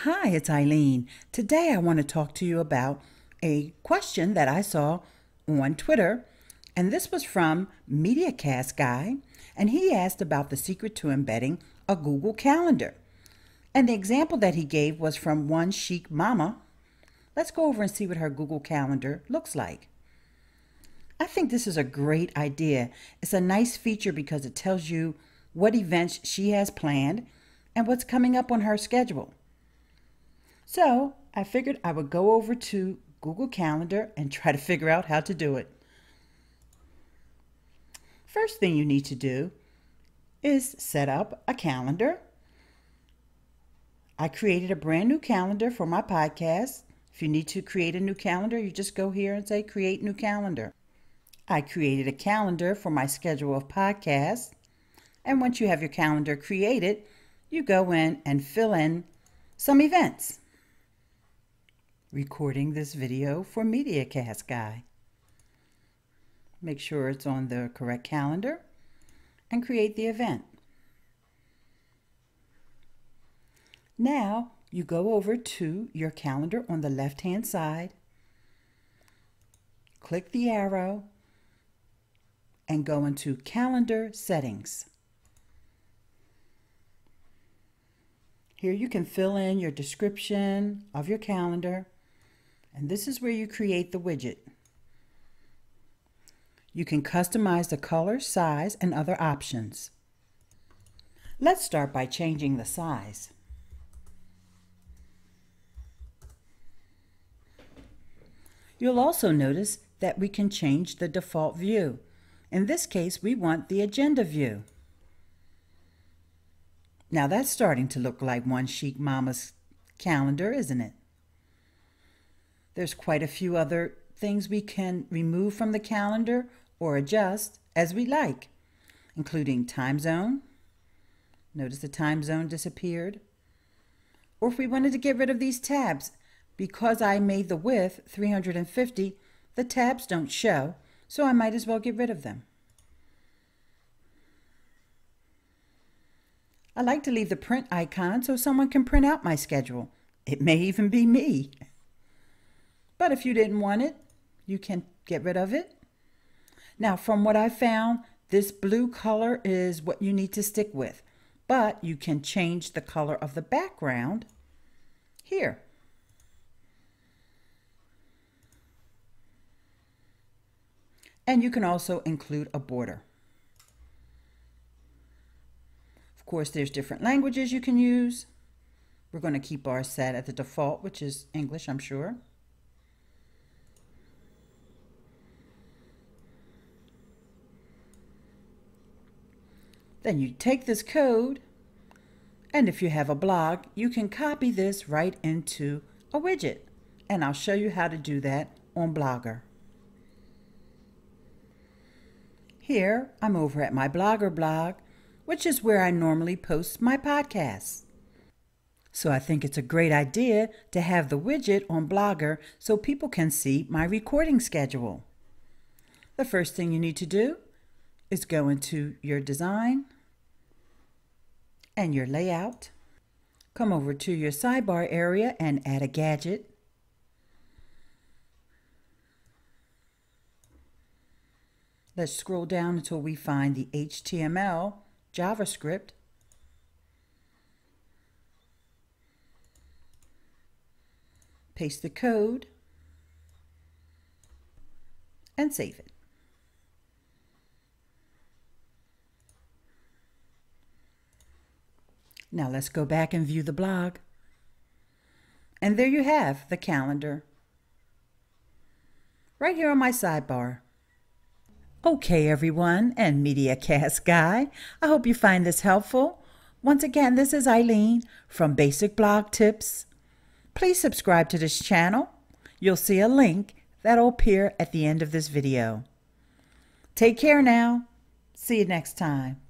Hi, it's Ileane. Today I want to talk to you about a question that I saw on Twitter, and this was from MediaCast Guy, and he asked about the secret to embedding a Google Calendar. And the example that he gave was from one chic mama. Let's go over and see what her Google Calendar looks like. I think this is a great idea. It's a nice feature because it tells you what events she has planned and what's coming up on her schedule. So I figured I would go over to Google Calendar and try to figure out how to do it. First thing you need to do is set up a calendar. I created a brand new calendar for my podcast. If you need to create a new calendar, you just go here and say create new calendar. I created a calendar for my schedule of podcasts. And once you have your calendar created, you go in and fill in some events. Recording this video for MediaCast Guy. Make sure it's on the correct calendar and create the event. Now you go over to your calendar on the left-hand side, click the arrow, and go into Calendar Settings. Here you can fill in your description of your calendar, and this is where you create the widget. You can customize the color, size, and other options. Let's start by changing the size. You'll also notice that we can change the default view. In this case, we want the agenda view. Now that's starting to look like one chic mama's calendar, isn't it? There's quite a few other things we can remove from the calendar or adjust as we like, including time zone. Notice the time zone disappeared. Or if we wanted to get rid of these tabs, because I made the width 350, the tabs don't show, so I might as well get rid of them. I like to leave the print icon so someone can print out my schedule. It may even be me. But if you didn't want it, you can get rid of it. Now, from what I found, this blue color is what you need to stick with, but you can change the color of the background here. And you can also include a border. Of course, there's different languages you can use. We're going to keep ours set at the default, which is English, I'm sure. Then you take this code, and if you have a blog, you can copy this right into a widget. And I'll show you how to do that on Blogger. Here, I'm over at my Blogger blog, which is where I normally post my podcasts. So I think it's a great idea to have the widget on Blogger so people can see my recording schedule. The first thing you need to do is go into your design and your layout. Come over to your sidebar area and add a gadget. Let's scroll down until we find the HTML JavaScript. Paste the code and save it. Now let's go back and view the blog. And there you have the calendar right here on my sidebar. Okay, everyone, and MediaCast Guy, I hope you find this helpful. Once again, this is Ileane from Basic Blog Tips. Please subscribe to this channel. You'll see a link that'll appear at the end of this video. Take care now. See you next time.